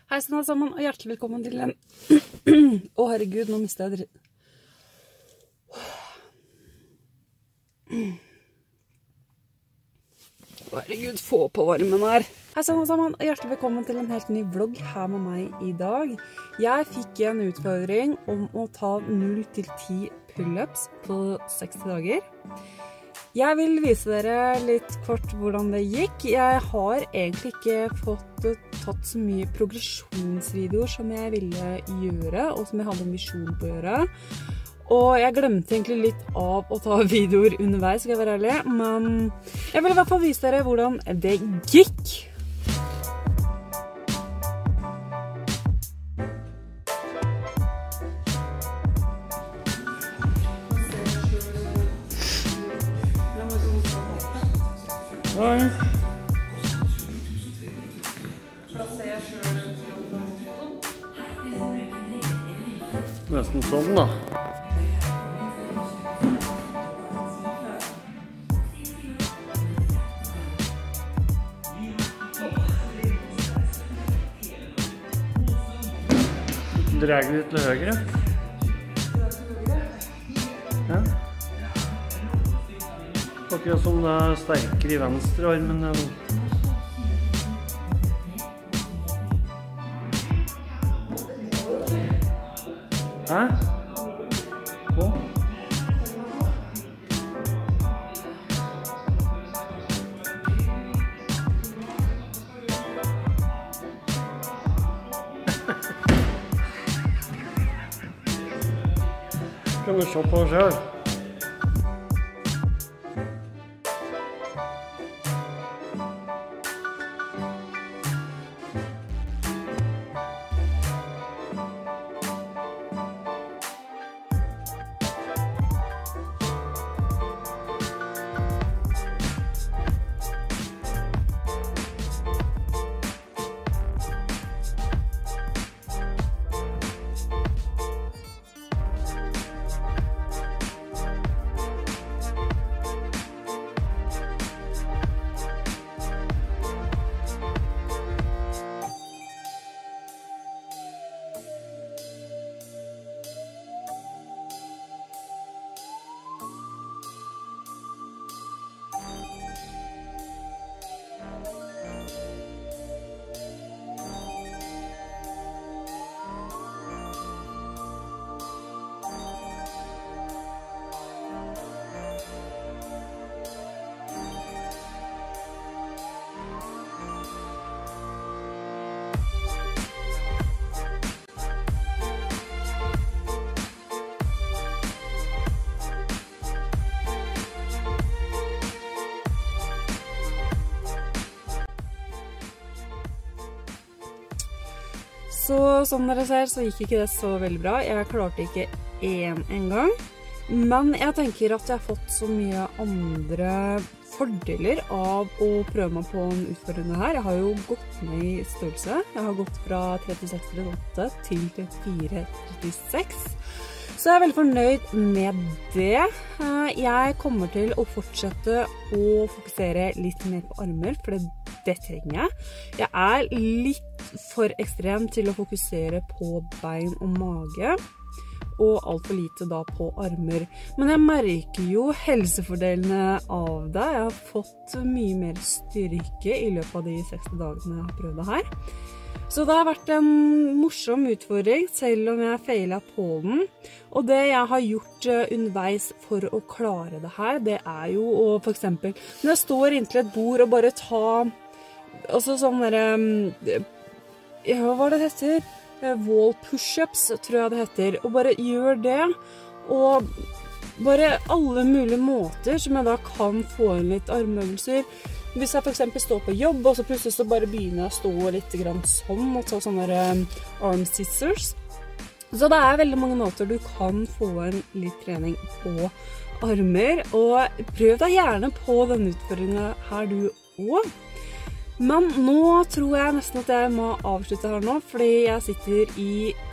Hei sann alle sammen, og hjertelig velkommen til en... herregud, nå mistet jeg herregud, få på varmen her. Hei sann alle sammen, og hjertelig velkommen til en helt ny vlogg her med meg i dag. Jeg fikk en utfordring om å ta 0-10 pull-ups på 60 dager. Jeg vil vise dere litt kort hvordan det gikk. Jeg har egentlig ikke tatt så mye progresjonsvideoer som jeg ville gjøre, og som jeg hadde en visjon på å gjøre. Og jeg glemte egentlig litt av å ta videoer underveis, skal jeg være ærlig. Men jeg vil i hvert fall vise dere hvordan det gikk. Oi. Nesten sånn da. Drar litt til høyre. Ja. Akkurat som det er sterkere i venstre armen. Hæ? Hva? Kan du se på selv? Så som dere ser, så gikk ikke det så veldig bra. Jeg klarte ikke en gang. Men jeg tenker at jeg har fått så mye andre fordeler av å prøve meg på en utfordring her. Jeg har jo gått ned i størrelse. Jeg har gått fra 36-38 til 34-36. Så jeg er veldig fornøyd med det. Jeg kommer til å fortsette å fokusere litt mer på armer, for det trenger jeg. Jeg er litt for ekstrem til å fokusere på bein og mage, og alt for lite da på armer. Men jeg merker jo helsefordelene av det. Jeg har fått mye mer styrke i løpet av de 60 dagene jeg har prøvd det her. Så det har vært en morsom utfordring, selv om jeg feilet på den. Og det jeg har gjort underveis for å klare det her, det er jo å for eksempel, når jeg står inntil et bord og bare ta, altså sånn der, ja, hva var det heter? Wall push-ups, tror jeg det heter. Og bare gjør det, og bare alle mulige måter som jeg da kan få inn litt armøvelser. Hvis jeg for eksempel står på jobb, og så plutselig så bare begynner jeg å stå litt grann sånn, og ta sånne arm scissors. Så det er veldig mange måter du kan få en litt trening på armer, og prøv deg gjerne på denne utfordringen her du også. Men nå tror jeg nesten at jeg må avslutte her nå, fordi jeg sitter i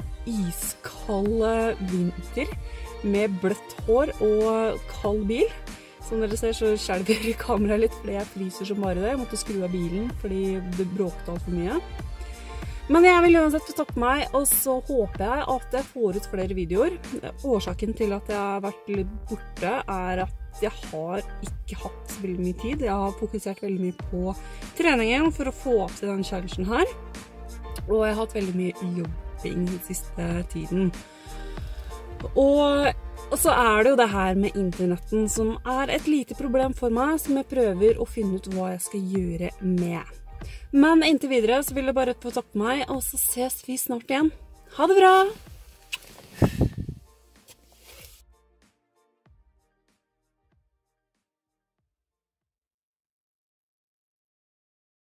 iskald vinter med bløtt hår og kald bil. Som dere ser så skjelver kameraet litt fordi jeg fryser som bare det. Jeg måtte skru av bilen fordi det bråkte alt for mye. Men jeg vil uansett takke meg, og så håper jeg at jeg får ut flere videoer. Årsaken til at jeg har vært litt borte er at jeg har ikke hatt så veldig mye tid. Jeg har fokusert veldig mye på treningen for å få til den challengen her. Og jeg har hatt veldig mye jobbing den siste tiden. Og så er det jo det her med internetten som er et lite problem for meg, som jeg prøver å finne ut hva jeg skal gjøre med. Men inntil videre så vil jeg bare få takke meg, og så ses vi snart igjen. Ha det bra!